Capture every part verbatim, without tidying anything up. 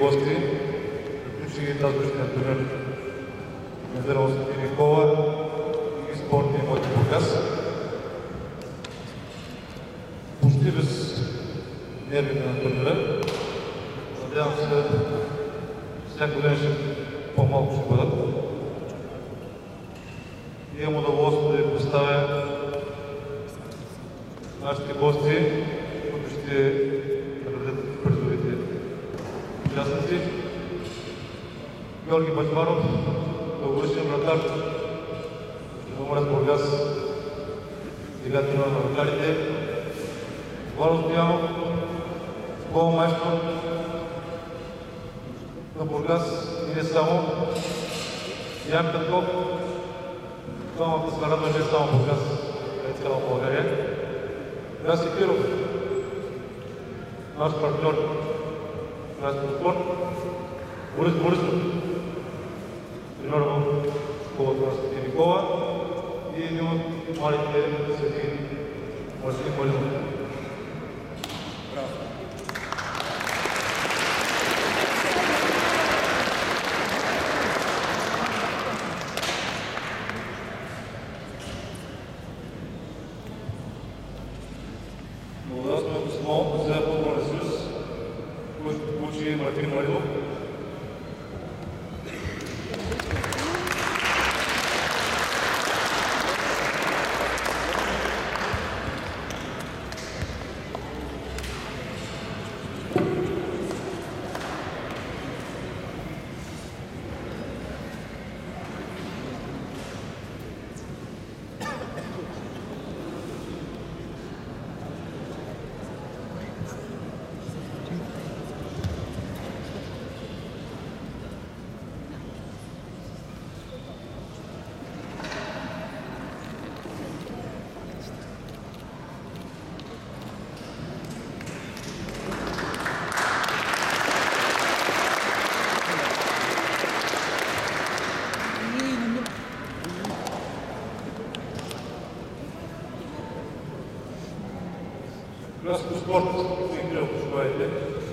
гости, приключили тазгощния турнир Мездерал Свети Никола и спортния Млади Бургас. Почти без нервите на турнира. Надявам се, всяко ден ще по-малко ще бъдат. Имам удоволствие да ви представя нашите гости, които ще наградят призовите участници. Георги Бачманов, дългогодишен вратар, Черноморец Бургас, двигател на вратарите. Владо Стоянов, голмайстор на Бургас и не само. Ян Петков, двамата сме радвани не само Бургас, а и цяла България. Краси Киров, наш партньор в Краси спорт. Борис Борисов, треньор в школата на Свети Никола и един от младите съдии Мартин Малинов. Благодарствено писмо за футболния съюз, който получи Мартин Малинов. Красно спорт, Игрил, пожелайте.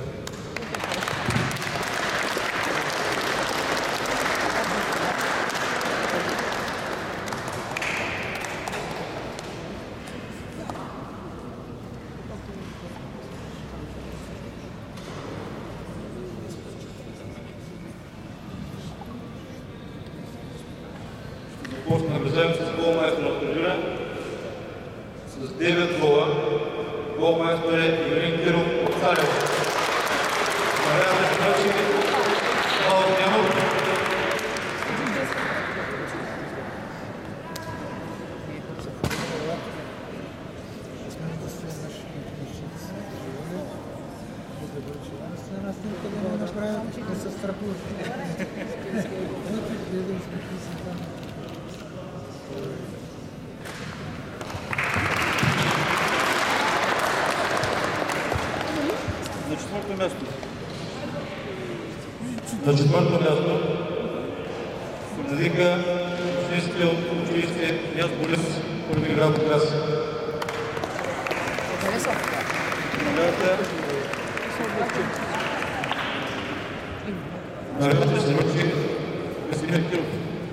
Започна награждаваме с голмайстор на турнира с девет гола. Голмайстор е Ивелин Киров от Царево. Наряда да се връчи Владо Стоянов. На четвърто място. На четвърто място предизвика учениците от училище Княз Борис, първи град Бургас. Наградата ще се връчи Красимир Киров.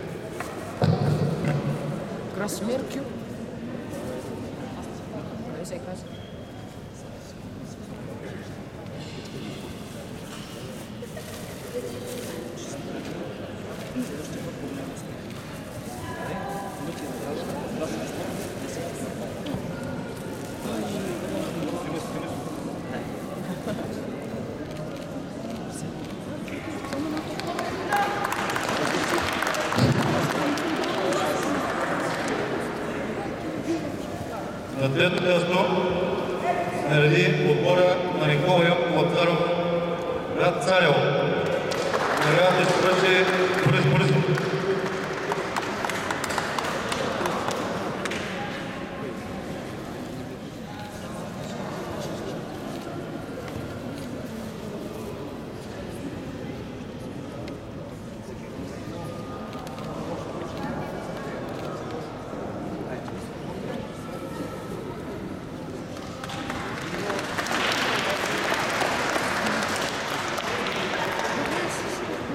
Красимир Киров. Не се казва. На трето място нареди отбора на Никола Лацаров, град Царево. Наградата ще връчи Борис Борисов.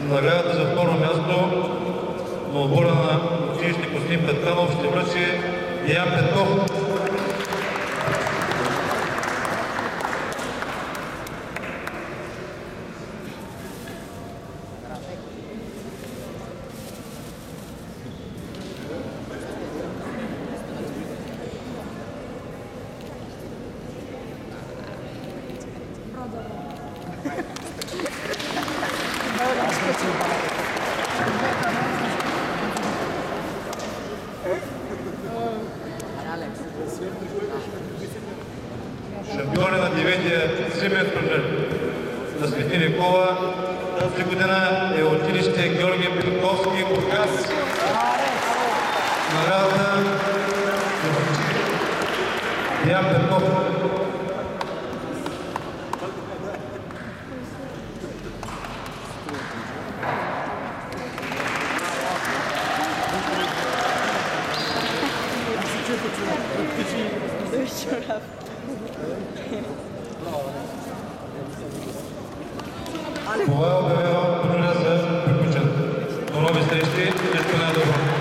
Наградата за второ място на отбора на училище Костин Петканов ще връчи Деян Петков. Шампиони на деветия зимен турнир на Свети Никола тази година е училище Георги Петковски, Бургас. Наградата се връчи Деян Петков. Това е обявено турнира за приключен. До нови срещи, нещо най-добро.